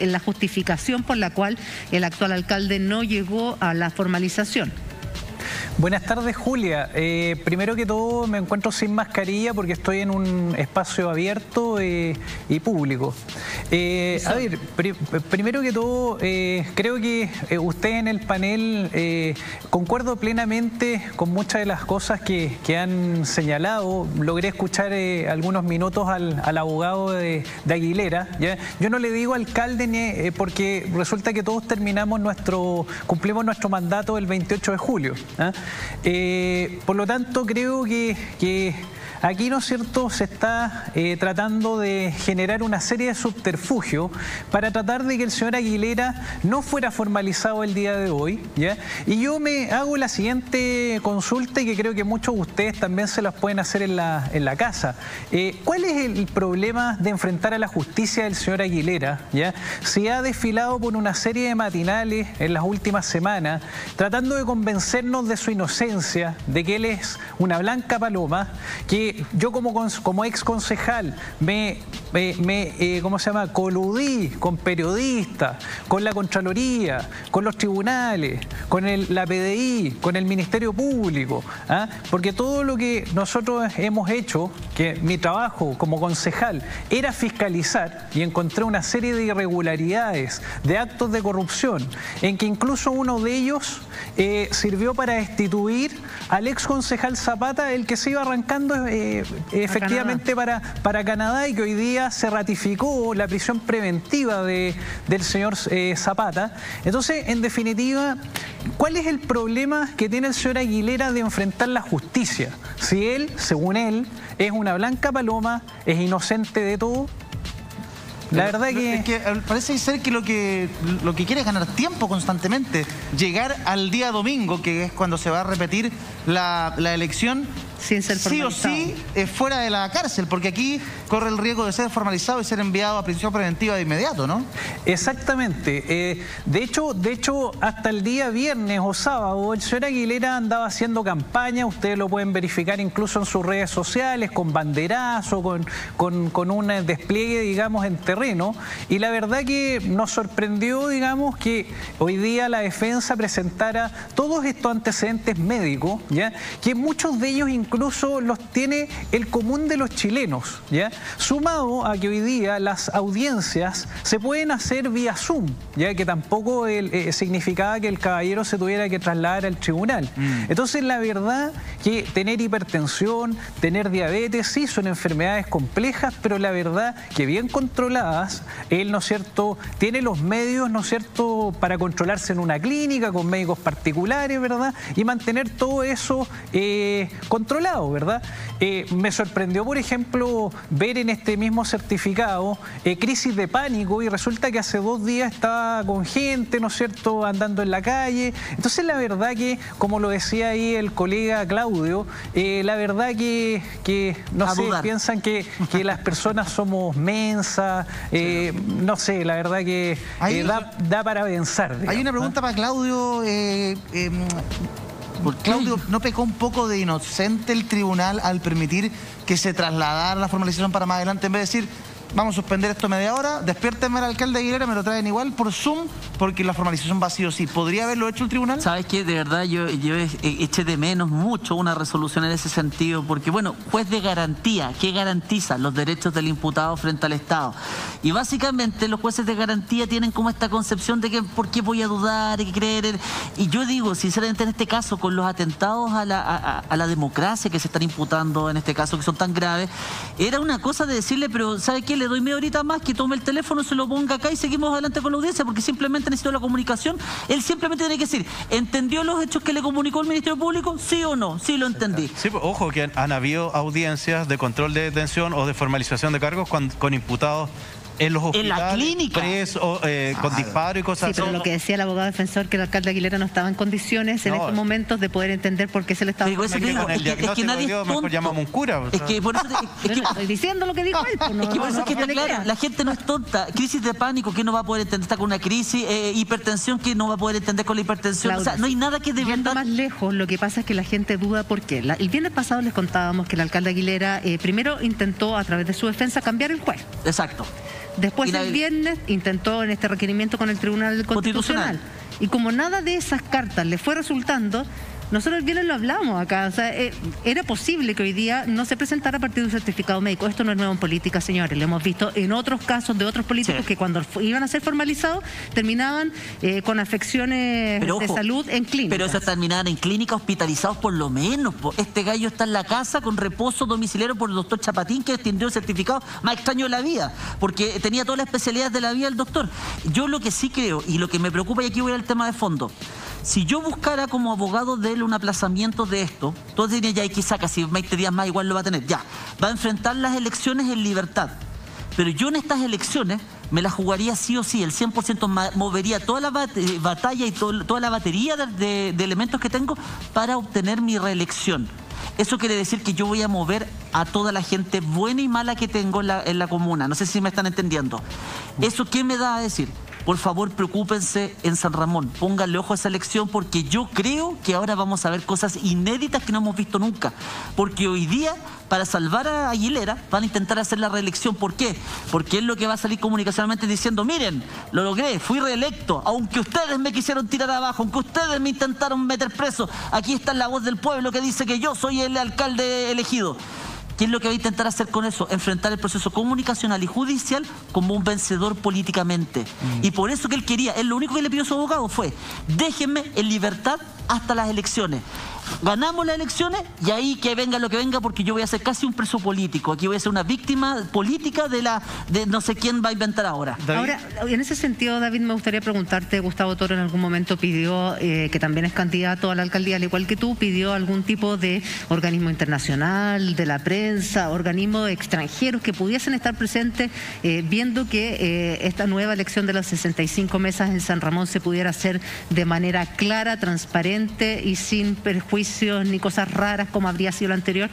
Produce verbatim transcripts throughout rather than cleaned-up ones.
la justificación por la cual el actual alcalde no llegó a la formalización. Buenas tardes, Julia. Eh, primero que todo me encuentro sin mascarilla porque estoy en un espacio abierto eh, y público. Eh, a ver, pr primero que todo, eh, creo que eh, usted en el panel eh, concuerdo plenamente con muchas de las cosas que, que han señalado. Logré escuchar eh, algunos minutos al, al abogado de, de Aguilera, ¿ya? Yo no le digo alcalde ni, eh, porque resulta que todos terminamos nuestro, cumplimos nuestro mandato el veintiocho de julio. ¿eh? Eh, por lo tanto, creo que, que aquí, ¿no es cierto?, se está eh, tratando de generar una serie de subterfugios para tratar de que el señor Aguilera no fuera formalizado el día de hoy, ¿ya? Y yo me hago la siguiente consulta y que creo que muchos de ustedes también se las pueden hacer en la, en la casa. Eh, ¿Cuál es el problema de enfrentar a la justicia del señor Aguilera, ¿ya? Si ha desfilado por una serie de matinales en las últimas semanas, tratando de convencernos de su inocencia, de que él es una blanca paloma, que yo como, como ex concejal me, me, me eh, ¿cómo se llama? coludí con periodistas, con la Contraloría, con los tribunales, con el, la P D I, con el Ministerio Público, ¿ah? Porque todo lo que nosotros hemos hecho, que mi trabajo como concejal era fiscalizar, y encontré una serie de irregularidades, de actos de corrupción, en que incluso uno de ellos eh, sirvió para destituir al ex concejal Zapata, el que se iba arrancando eh, efectivamente para, para Canadá, y que hoy día se ratificó la prisión preventiva de, del señor eh, Zapata. Entonces, en definitiva, ¿cuál es el problema que tiene el señor Aguilera de enfrentar la justicia? Si él, según él, es una blanca paloma, es inocente de todo. La verdad que... Es que parece ser que lo que lo que quiere es ganar tiempo constantemente. Llegar al día domingo, que es cuando se va a repetir la, la elección, sin ser sí o formalizado. sí eh, fuera de la cárcel, porque aquí corre el riesgo de ser formalizado y ser enviado a prisión preventiva de inmediato, ¿no? Exactamente. Eh, de hecho, de hecho, hasta el día viernes o sábado, el señor Aguilera andaba haciendo campaña, ustedes lo pueden verificar incluso en sus redes sociales, con banderazo, con, con, con un despliegue, digamos, en terreno, y la verdad que nos sorprendió, digamos, que hoy día la defensa presentara todos estos antecedentes médicos, ¿ya? Que muchos de ellos incluso los tiene el común de los chilenos, ¿ya? Sumado a que hoy día las audiencias se pueden hacer vía Zoom, ya que tampoco el, eh, significaba que el caballero se tuviera que trasladar al tribunal. Mm. Entonces, la verdad que tener hipertensión, tener diabetes, sí, son enfermedades complejas, pero la verdad que bien controladas, él, ¿no es cierto?, tiene los medios, ¿no es cierto?, para controlarse en una clínica, con médicos particulares, ¿verdad?, y mantener todo eso eh, controlado. ¿verdad? Eh, me sorprendió, por ejemplo, ver en este mismo certificado eh, crisis de pánico, y resulta que hace dos días estaba con gente, ¿no es cierto?, andando en la calle. Entonces, la verdad que, como lo decía ahí el colega Claudio, eh, la verdad que, que no A sé, dudar. piensan que, que las personas somos mensas, eh, sí. no sé, la verdad que eh, da, da para pensar. Digamos, hay una pregunta, ¿no?, para Claudio. Eh, eh, Claudio, ¿no pecó un poco de inocente el tribunal al permitir que se trasladara la formalización para más adelante, en vez de decir, vamos a suspender esto media hora, despiértenme al alcalde Aguilera, me lo traen igual por Zoom, porque la formalización va sí o sí? ¿Podría haberlo hecho el tribunal? ¿Sabes qué? De verdad yo, yo eché de menos mucho una resolución en ese sentido, porque bueno, juez de garantía, ¿qué garantiza? Los derechos del imputado frente al Estado. Y básicamente los jueces de garantía tienen como esta concepción de que ¿por qué voy a dudar y creer? Y yo digo, sinceramente, en este caso, con los atentados a la, a, a la democracia que se están imputando en este caso, que son tan graves, era una cosa de decirle, pero ¿sabe qué? Le doy media horita más, que tome el teléfono, se lo ponga acá y seguimos adelante con la audiencia, porque simplemente necesito la comunicación. Él simplemente tiene que decir, ¿entendió los hechos que le comunicó el Ministerio Público? ¿Sí o no? Sí, lo entendí. Sí, pues, ojo, que han, han habido audiencias de control de detención o de formalización de cargos con, con imputados en los hospitales, en la clínica, preso, eh, con disparo y cosas así. Sí, pero lo que decía el abogado defensor, que el alcalde Aguilera no estaba en condiciones en no. estos momentos de poder entender por qué se le estaba... Digo, eso digo, es, que, es que nadie es tonto. Mejor llamamos un cura. O sea. Es que por eso... Es que, estoy diciendo lo que dijo él. Pues no, es que por eso no, es que no, está no, claro, la gente no es tonta. Crisis de pánico, que no va a poder entender? Está con una crisis, eh, hipertensión, que no va a poder entender con la hipertensión. Claudia, o sea, no hay nada que de verdad... más lejos, lo que pasa es que la gente duda por qué. La, el viernes pasado les contábamos que el alcalde Aguilera eh, primero intentó, a través de su defensa, cambiar el juez. Exacto. Después Y la- el viernes intentó en este requerimiento con el Tribunal Constitucional. Constitucional. Y como nada de esas cartas le fue resultando, nosotros el viernes lo hablamos acá. O sea, eh, era posible que hoy día no se presentara a partir de un certificado médico. Esto no es nuevo en política, señores. Lo hemos visto en otros casos de otros políticos Sí. que cuando fu- iban a ser formalizados terminaban eh, con afecciones Pero, de ojo, salud en clínicas. Pero eso terminaban en clínica hospitalizados por lo menos. Po. Este gallo está en la casa con reposo domiciliario por el doctor Chapatín, que extendió el certificado más extraño de la vida, porque tenía todas las especialidades de la vida el doctor. Yo lo que sí creo, y lo que me preocupa, y aquí voy al tema de fondo, si yo buscara como abogado de él un aplazamiento de esto, todos dirían, ya, aquí saca, si veinte días más igual lo va a tener, ya, va a enfrentar las elecciones en libertad. Pero yo en estas elecciones me las jugaría sí o sí, el cien por ciento movería toda la bat eh, batalla y to toda la batería de, de, de elementos que tengo para obtener mi reelección. Eso quiere decir que yo voy a mover a toda la gente buena y mala que tengo en la, en la comuna. No sé si me están entendiendo. ¿Eso qué me da a decir? Por favor, preocúpense en San Ramón, pónganle ojo a esa elección, porque yo creo que ahora vamos a ver cosas inéditas que no hemos visto nunca. Porque hoy día, para salvar a Aguilera, van a intentar hacer la reelección. ¿Por qué? Porque es lo que va a salir comunicacionalmente diciendo, miren, lo logré, fui reelecto, aunque ustedes me quisieron tirar abajo, aunque ustedes me intentaron meter preso, aquí está la voz del pueblo que dice que yo soy el alcalde elegido. ¿Qué es lo que va a intentar hacer con eso? Enfrentar el proceso comunicacional y judicial como un vencedor políticamente. Mm. Y por eso que él quería, él lo único que le pidió a su abogado fue, déjenme en libertad hasta las elecciones. Ganamos las elecciones y ahí que venga lo que venga, porque yo voy a ser casi un preso político. Aquí voy a ser una víctima política de la de no sé quién va a inventar ahora. David. Ahora, en ese sentido, David, me gustaría preguntarte, Gustavo Toro en algún momento pidió, eh, que también es candidato a la alcaldía, al igual que tú, pidió algún tipo de organismo internacional, de la prensa, organismos extranjeros que pudiesen estar presentes, eh, viendo que eh, esta nueva elección de las sesenta y cinco mesas en San Ramón se pudiera hacer de manera clara, transparente y sin perjuicios ni cosas raras como habría sido la anterior.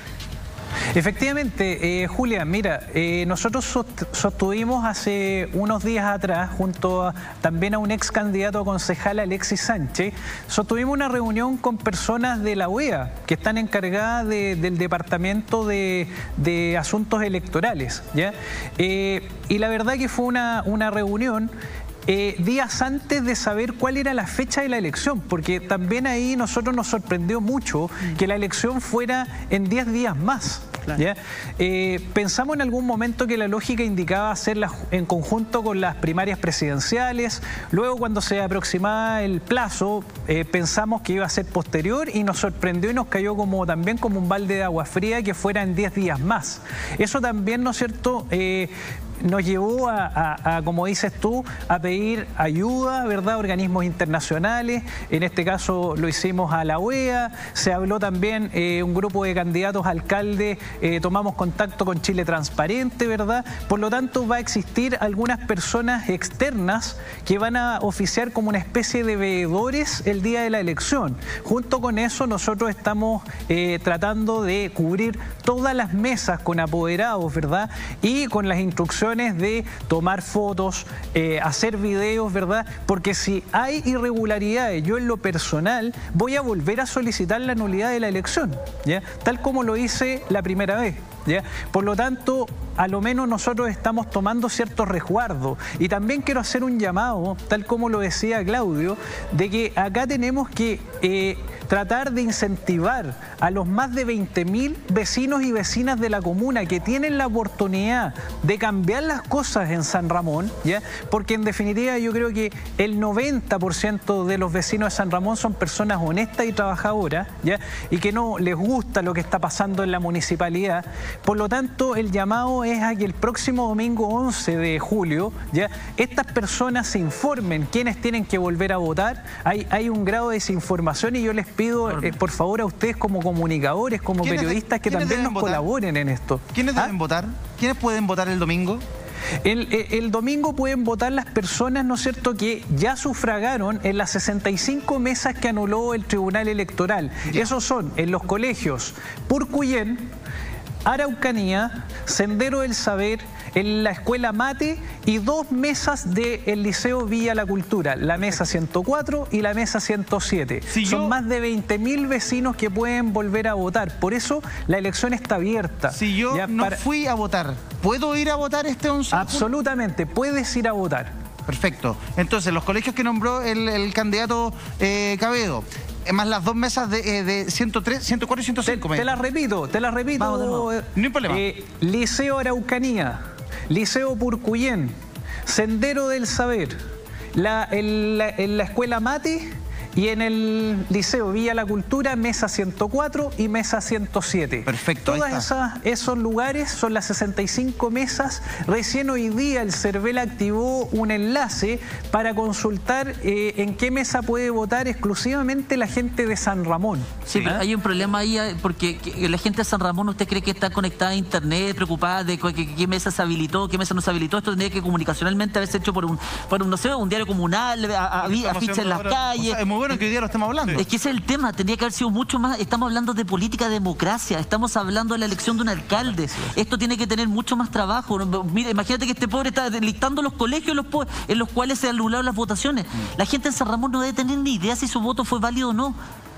Efectivamente, eh, Julia, mira, eh, nosotros sostuvimos hace unos días atrás, junto a, también a un ex candidato a concejal, Alexis Sánchez, sostuvimos una reunión con personas de la U E A, que están encargadas de, del Departamento de, de Asuntos Electorales, ¿ya? Eh, y la verdad que fue una, una reunión Eh, días antes de saber cuál era la fecha de la elección, porque también ahí nosotros nos sorprendió mucho que la elección fuera en diez días más. Claro. ¿Ya? Eh, pensamos en algún momento que la lógica indicaba hacerlas en conjunto con las primarias presidenciales. Luego, cuando se aproximaba el plazo, eh, pensamos que iba a ser posterior y nos sorprendió y nos cayó como también como un balde de agua fría que fuera en diez días más. Eso también, ¿no es cierto?, eh, nos llevó a, a, a, como dices tú, a pedir ayuda, ¿verdad?, a organismos internacionales. En este caso lo hicimos a la U E A, se habló también eh, un grupo de candidatos a alcalde, eh, tomamos contacto con Chile Transparente, ¿verdad? Por lo tanto, va a existir algunas personas externas que van a oficiar como una especie de veedores el día de la elección. Junto con eso, nosotros estamos eh, tratando de cubrir todas las mesas con apoderados, ¿verdad?, y con las instrucciones de tomar fotos, eh, hacer videos, ¿verdad? Porque si hay irregularidades, yo en lo personal voy a volver a solicitar la nulidad de la elección, ¿ya? Tal como lo hice la primera vez, ¿ya? Por lo tanto, a lo menos nosotros estamos tomando ciertos resguardos. Y también quiero hacer un llamado, tal como lo decía Claudio, de que acá tenemos que eh, tratar de incentivar a los más de veinte mil vecinos y vecinas de la comuna que tienen la oportunidad de cambiar las cosas en San Ramón, ¿ya? Porque en definitiva yo creo que el noventa por ciento de los vecinos de San Ramón son personas honestas y trabajadoras, ¿ya?, y que no les gusta lo que está pasando en la municipalidad. Por lo tanto, el llamado es a que el próximo domingo once de julio, ¿ya?, estas personas se informen quiénes tienen que volver a votar. Hay, hay un grado de desinformación y yo les pido, eh, por favor, a ustedes como comunicadores, como periodistas, que también nos votar? colaboren en esto. ¿Quiénes ¿Ah? deben votar? ¿Quiénes pueden votar el domingo? El, el, el domingo pueden votar las personas, ¿no es cierto?, que ya sufragaron en las sesenta y cinco mesas que anuló el Tribunal Electoral. Ya. Esos son en los colegios Purcuyén, Araucanía, Sendero del Saber, en la escuela Mate y dos mesas del Liceo Villa La Cultura, la mesa ciento cuatro y la mesa ciento siete. Si Son yo... más de veinte mil vecinos que pueden volver a votar. Por eso la elección está abierta. Si yo ya, no para... fui a votar, ¿puedo ir a votar este once? Absolutamente, puedes ir a votar. Perfecto. Entonces, los colegios que nombró el, el candidato eh, Cabedo, más las dos mesas de, eh, de ciento tres, ciento cuatro y ciento cinco. Te, te las repito, te las repito. Vamos, no hay problema. Eh, Liceo Araucanía, Liceo Purcuyén, Sendero del Saber, la, en, la, en la escuela Mate y en el Liceo Villa La Cultura, mesa ciento cuatro y mesa ciento siete. Perfecto. Todas esas, esos lugares son las sesenta y cinco mesas. Recién hoy día el CERVEL activó un enlace para consultar eh, en qué mesa puede votar exclusivamente la gente de San Ramón. Sí, ¿Eh? pero hay un problema ahí porque la gente de San Ramón, ¿usted cree que está conectada a internet, preocupada de qué, qué mesa se habilitó, qué mesa no se habilitó? Esto tendría que comunicacionalmente haberse hecho por un, por un no sé, un diario comunal, afiches en las calles. O sea, es muy bueno que hoy día lo estemos hablando. Es que ese es el tema, tendría que haber sido mucho más. Estamos hablando de política, democracia, estamos hablando de la elección de un alcalde. Esto tiene que tener mucho más trabajo. Mira, imagínate que este pobre está listando los colegios en los, en los cuales se anularon las votaciones. La gente en San Ramón no debe tener ni idea si su voto fue válido o no.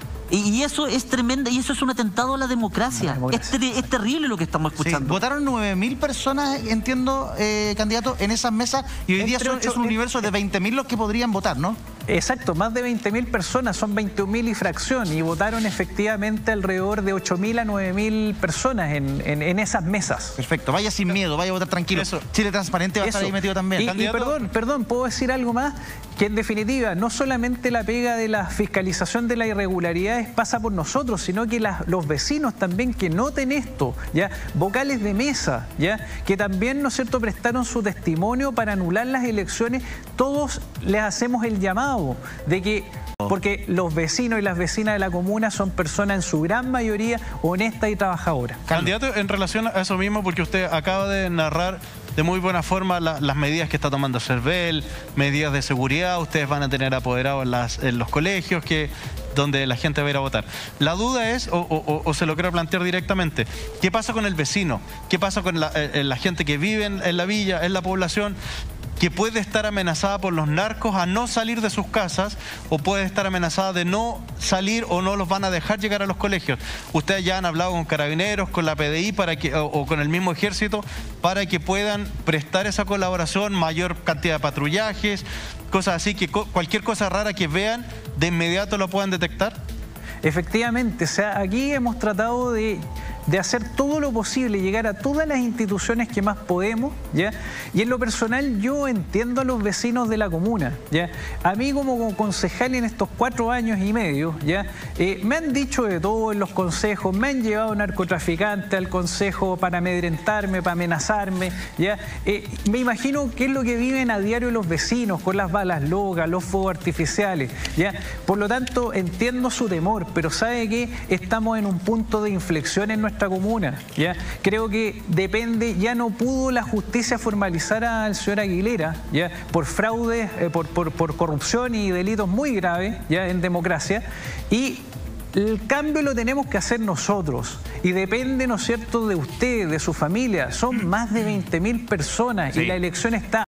Y eso es tremendo, y eso es un atentado a la democracia. democracia. Es, ter es terrible lo que estamos escuchando. Sí, votaron nueve mil personas, entiendo, eh, candidato, en esas mesas, y hoy día son, ocho, es un universo de veinte mil los que podrían votar, ¿no? Exacto, más de veinte mil personas, son veintiún mil y fracción, y votaron efectivamente alrededor de ocho mil a nueve mil personas en, en, en esas mesas. Perfecto, vaya sin miedo, vaya a votar tranquilo. Eso. Chile Transparente va a estar ahí metido también. Y, y perdón, perdón, puedo decir algo más, que en definitiva no solamente la pega de la fiscalización de las irregularidades pasa por nosotros, sino que las, los vecinos también que noten esto, ya, vocales de mesa, ya, que también, ¿no es cierto?, prestaron su testimonio para anular las elecciones. Todos les hacemos el llamado de que, porque los vecinos y las vecinas de la comuna son personas en su gran mayoría honestas y trabajadoras. Candidato, en relación a eso mismo, porque usted acaba de narrar de muy buena forma la, las medidas que está tomando CERVEL, medidas de seguridad, ustedes van a tener apoderados en, las, en los colegios que donde la gente va a ir a votar. La duda es, o, o, o se lo quiero plantear directamente, ¿qué pasa con el vecino? ¿Qué pasa con la, eh, la gente que vive en, en la villa, en la población, que puede estar amenazada por los narcos a no salir de sus casas, o puede estar amenazada de no salir o no los van a dejar llegar a los colegios? Ustedes ya han hablado con carabineros, con la P D I para que, o, o con el mismo ejército para que puedan prestar esa colaboración, mayor cantidad de patrullajes, cosas así, que co cualquier cosa rara que vean de inmediato lo puedan detectar. Efectivamente, o sea, aquí hemos tratado de, de hacer todo lo posible, llegar a todas las instituciones que más podemos, ¿ya? Y en lo personal yo entiendo a los vecinos de la comuna, ¿ya? A mí como concejal en estos cuatro años y medio, ¿ya? Eh, me han dicho de todo en los consejos, me han llevado narcotraficantes al consejo para amedrentarme, para amenazarme, ¿ya? Eh, me imagino qué es lo que viven a diario los vecinos con las balas locas, los fuegos artificiales, ¿ya? Por lo tanto, entiendo su temor, pero sabe que estamos en un punto de inflexión en nuestra comuna, ¿ya? Creo que depende, ya no pudo la justicia formalizar al señor Aguilera, ¿ya? Por fraude, eh, por, por, por corrupción y delitos muy graves, ¿ya? En democracia, y el cambio lo tenemos que hacer nosotros, y depende, ¿no es cierto?, de usted, de su familia. Son más de veinte mil personas, sí, y la elección está